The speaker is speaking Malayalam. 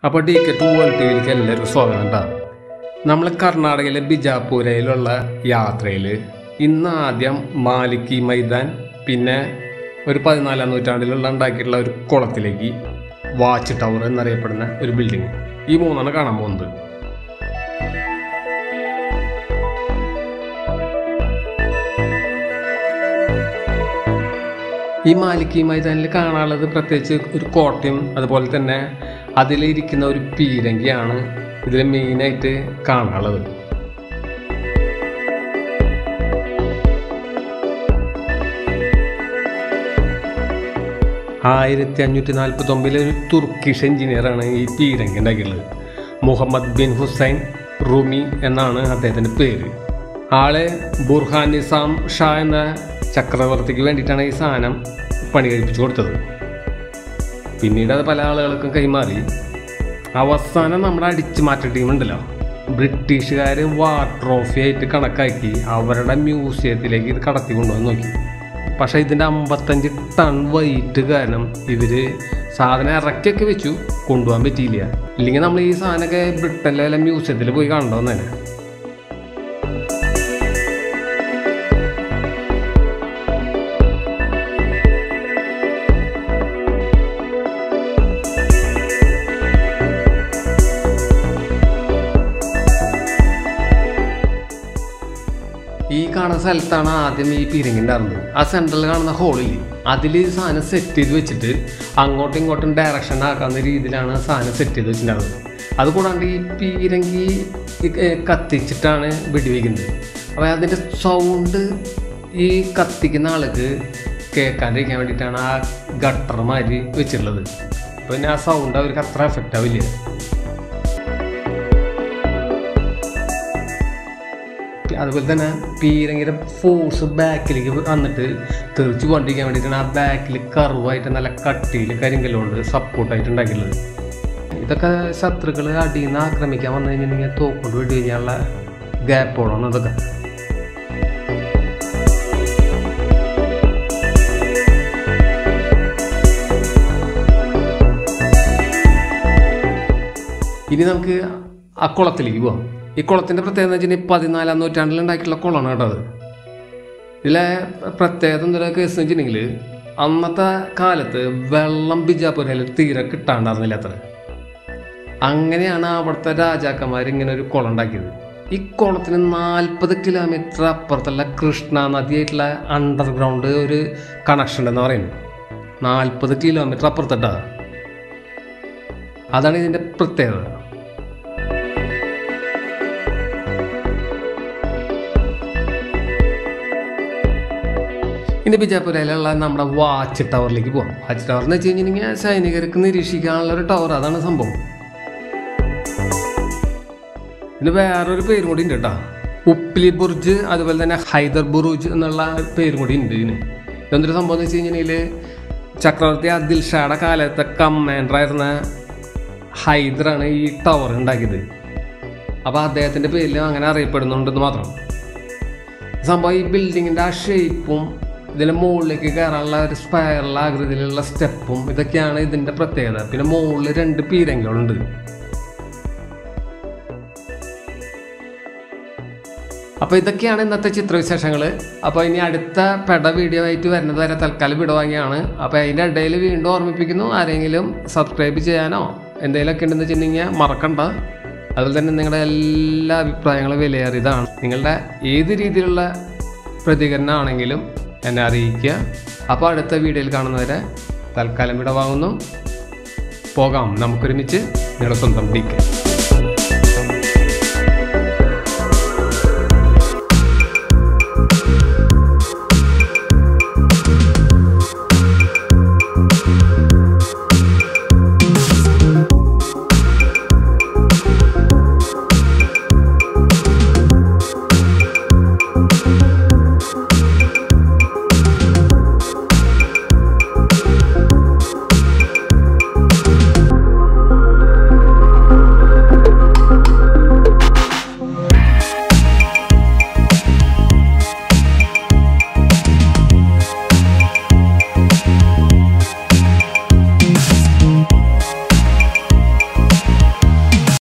അപ്പോൾ ടിക്കറ്റ് വേൾഡ് ടിവിയിലേക്ക് എല്ലാവരും സ്വാഗതം ഉണ്ടാകും. നമ്മൾ കർണാടകയിലെ ബിജാപുരയിലുള്ള യാത്രയിൽ ഇന്ന് ആദ്യം മാലിക് മൈതാൻ, പിന്നെ ഒരു 14ാം നൂറ്റാണ്ടിലുള്ള ഉണ്ടാക്കിയിട്ടുള്ള ഒരു കുളത്തിലേക്ക് വാച്ച് ടവർ എന്നറിയപ്പെടുന്ന ഒരു ബിൽഡിങ്, ഈ മൂന്നാണ് കാണാൻ പോകുന്നത്. ഈ മാലിക് മൈതാനിൽ കാണാനുള്ളത് പ്രത്യേകിച്ച് ഒരു കോട്ടയും അതുപോലെ തന്നെ അതിലിരിക്കുന്ന ഒരു പീരങ്കിയാണ് ഇതിൽ മെയിനായിട്ട് കാണാനുള്ളത്. ആയിരത്തി 1549 ഒരു തുർക്കിഷ് എഞ്ചിനീയറാണ് ഈ പീരങ്കി ഉണ്ടാക്കിയുള്ളത്. മുഹമ്മദ് ബിൻ ഹുസൈൻ റൂമി എന്നാണ് അദ്ദേഹത്തിൻ്റെ പേര്. ആള് ബുർഹാൻ നിസാം ഷാ എന്ന ചക്രവർത്തിക്ക് വേണ്ടിയിട്ടാണ് ഈ സാധനം പണി കഴിപ്പിച്ചു കൊടുത്തത്. പിന്നീട് അത് പല ആളുകൾക്കും കൈമാറി. അവസാനം നമ്മുടെ അടിച്ചു മാറ്റ ടീമുണ്ടല്ലോ, ബ്രിട്ടീഷുകാർ വാർ ട്രോഫി ആയിട്ട് കണക്കാക്കി അവരുടെ മ്യൂസിയത്തിലേക്ക് ഇത് കടത്തി കൊണ്ടുവന്ന് നോക്കി. പക്ഷേ ഇതിൻ്റെ 55 ടൺ വെയിറ്റ് കാരണം ഇവർ സാധനം ഇറക്കിയൊക്കെ വെച്ചു, കൊണ്ടുപോകാൻ പറ്റിയില്ല. ഇല്ലെങ്കിൽ നമ്മൾ ഈ സാധനമൊക്കെ ബ്രിട്ടനിലെ വല്ല മ്യൂസിയത്തിൽ പോയി കണ്ടോന്ന് തന്നെ. ഈ കാണുന്ന സ്ഥലത്താണ് ആദ്യം ഈ പീരങ്കി ഉണ്ടായിരുന്നത്. ആ സെൻട്രലിൽ കാണുന്ന ഹോളിൽ അതിൽ ഈ സാധനം സെറ്റ് ചെയ്ത് വെച്ചിട്ട് അങ്ങോട്ടും ഇങ്ങോട്ടും ഡയറക്ഷൻ ആക്കാവുന്ന രീതിയിലാണ് സാധനം സെറ്റ് ചെയ്ത് വെച്ചിട്ടുണ്ടായിരുന്നത്. അതുകൂടാണ്ട് ഈ പീരങ്കി കത്തിച്ചിട്ടാണ് വെടിവെക്കുന്നത്. അപ്പോൾ അതിൻ്റെ സൗണ്ട് ഈ കത്തിക്കുന്ന ആൾക്ക് കേൾക്കാണ്ടിരിക്കാൻ വേണ്ടിയിട്ടാണ് ആ ഗട്ടർ മാതിരി വെച്ചിട്ടുള്ളത്. പിന്നെ ആ സൗണ്ട് അവർക്ക് അത്ര എഫക്റ്റ് ആവില്ല. അതുപോലെ തന്നെ പീരങ്കിയുടെ ഫോഴ്സ് ബാക്കിലേക്ക് വന്നിട്ട് തെറിച്ച് കൊണ്ടിരിക്കാൻ വേണ്ടിയിട്ടാണ് ആ ബാക്കിൽ കർവായിട്ട് നല്ല കട്ടിയിൽ കരിങ്കല്ലുകൊണ്ട് സപ്പോർട്ടായിട്ട് ഉണ്ടാക്കിയിട്ടുള്ളത്. ഇതൊക്കെ ശത്രുക്കൾ അടിയിൽ നിന്ന് ആക്രമിക്കാൻ വന്നു കഴിഞ്ഞിട്ടുണ്ടെങ്കിൽ തോക്കൊണ്ട് വെടി കഴിഞ്ഞാലുള്ള ഗ്യാപ്പോടാണ് ഇതൊക്കെ. ഇനി നമുക്ക് ആ കുളത്തിലേക്ക് പോവാം. ഈ കുളത്തിൻ്റെ പ്രത്യേകത എന്ന് വെച്ചിട്ടുണ്ടെങ്കിൽ 14ാം നൂറ്റാണ്ടിൽ ഉണ്ടാക്കിയിട്ടുള്ള കുളമാണ് കേട്ടോ അത്. ഇതിലെ പ്രത്യേകത എന്തൊരു കേസ് എന്ന് വെച്ചിട്ടുണ്ടെങ്കിൽ അന്നത്തെ കാലത്ത് വെള്ളം ബിജാപുരയിൽ തീരെ കിട്ടാണ്ടായിരുന്നില്ല അത്ര. അങ്ങനെയാണ് അവിടുത്തെ രാജാക്കന്മാർ ഇങ്ങനെ ഒരു കുളം ഉണ്ടാക്കിയത്. ഈ കുളത്തിന് 40 കിലോമീറ്റർ അപ്പുറത്തുള്ള കൃഷ്ണ നദിയായിട്ടുള്ള അണ്ടർഗ്രൗണ്ട് ഒരു കണക്ഷൻ ഉണ്ടെന്ന് പറയുന്നത്. 40 കിലോമീറ്റർ അപ്പുറത്തിട്ടാ. അതാണ് ഇതിൻ്റെ പ്രത്യേകത. ഇനി ബിജാപുരയിലുള്ള നമ്മുടെ വാച്ച് ടവറിലേക്ക് പോകാം. വാച്ച് ടവർ എന്ന് വെച്ച് കഴിഞ്ഞിട്ടുണ്ടെങ്കിൽ സൈനികർക്ക് നിരീക്ഷിക്കാനുള്ള ഒരു ടവർ, അതാണ് സംഭവം. ഇതിന് വേറൊരു പേരും കൂടി ഉണ്ട് കേട്ടോ, ഉപ്ലി ബുർജ്, അതുപോലെ തന്നെ ഹൈദർ ബുറുജ് എന്നുള്ള പേരും കൂടി ഉണ്ട് ഇതിന്. ഇതെന്തൊരു സംഭവം എന്ന് വെച്ച് കഴിഞ്ഞിട്ടുണ്ടെങ്കിൽ ചക്രവർത്തി അദിൽ ഷായുടെ കാലത്തെ കമാൻഡറായിരുന്ന ഹൈദറാണ് ഈ ടവർ ഉണ്ടാക്കിയത്. അപ്പോൾ അദ്ദേഹത്തിൻ്റെ പേരിൽ അങ്ങനെ അറിയപ്പെടുന്നുണ്ടെന്ന് മാത്രം. സംഭവം ഈ ബിൽഡിങ്ങിൻ്റെ ആ ഷേപ്പും ഇതിൻ്റെ മുകളിലേക്ക് കയറാനുള്ള ഒരു സ്പൈറൽ ആകൃതിയിലുള്ള സ്റ്റെപ്പും ഇതൊക്കെയാണ് ഇതിൻ്റെ പ്രത്യേകത. പിന്നെ മുകളിൽ 2 പീരങ്കികളുണ്ട്. അപ്പോൾ ഇതൊക്കെയാണ് ഇന്നത്തെ ചിത്രവിശേഷങ്ങൾ. അപ്പോൾ ഇനി അടുത്ത പെട വീഡിയോ ആയിട്ട് വരുന്നത് വരെ തൽക്കാലം വിടവാങ്ങിയാണ്. അപ്പോൾ അതിൻ്റെ ഇടയിൽ വീണ്ടും ഓർമ്മിപ്പിക്കുന്നു, ആരെങ്കിലും സബ്സ്ക്രൈബ് ചെയ്യാനോ എന്തെങ്കിലുമൊക്കെ ഉണ്ടെന്ന് വെച്ചിട്ടുണ്ടെങ്കിൽ മറക്കണ്ട. അതുപോലെ തന്നെ നിങ്ങളുടെ എല്ലാ അഭിപ്രായങ്ങളും വിലയേറിയതാണ്. നിങ്ങളുടെ ഏത് രീതിയിലുള്ള പ്രതികരണമാണെങ്കിലും എന്നെ അറിയിക്കുക. അപ്പോൾ അടുത്ത വീഡിയോയിൽ കാണുന്നവരെ തൽക്കാലം വിടവാങ്ങുന്നു. പോകാം നമുക്കൊരുമിച്ച്. നിങ്ങളുടെ സ്വന്തം DK.